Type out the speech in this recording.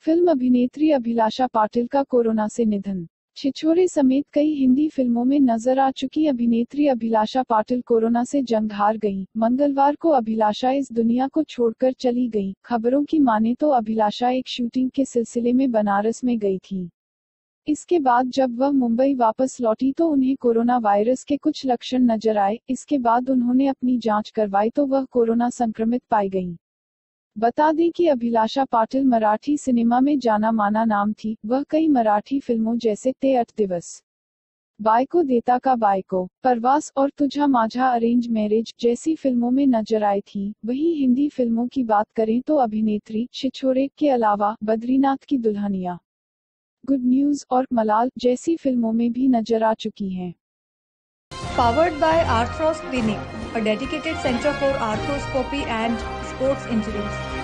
Film अभिनेत्री अभिलाषा पाटिल का corona से निधन। छिछोरे समेत कई हिंदी फिल्मों में नजर आ चुकी अभिनेत्री अभिलाषा पाटिल कोरोना से जंग हार गईं। मंगलवार को अभिलाषा इस दुनिया को छोड़कर चली गईं। खबरों की माने तो अभिलाषा एक शूटिंग के सिलसिले में बनारस में गई थी। इसके बाद जब वह मुंबई वापस लौटी तो उन्हें कोरोना वायरस के कुछ लक्षण नजर आए। इसके बाद उन्होंने अपनी जांच करवाई तो वह कोरोना संक्रमित पाई गईं। बता दें कि अभिलाषा पाटिल मराठी सिनेमा में जाना माना नाम थी। वह कई मराठी फिल्मों जैसे ते 8 दिवस, बायको देता का बायको, प्रवास और तुझा माझा अरेंज मैरिज जैसी फिल्मों में नजर आई थी। वहीं हिंदी फिल्मों की बात करें तो अभिनेत्री छिछोरे के अलावा बद्रीनाथ की दुल्हनिया, गुड न्यूज और मलाल जैसी फिल्मों में भी नजर आ चुकी हैं। Powered by Arthros Clinic, a dedicated center for arthroscopy and sports injuries.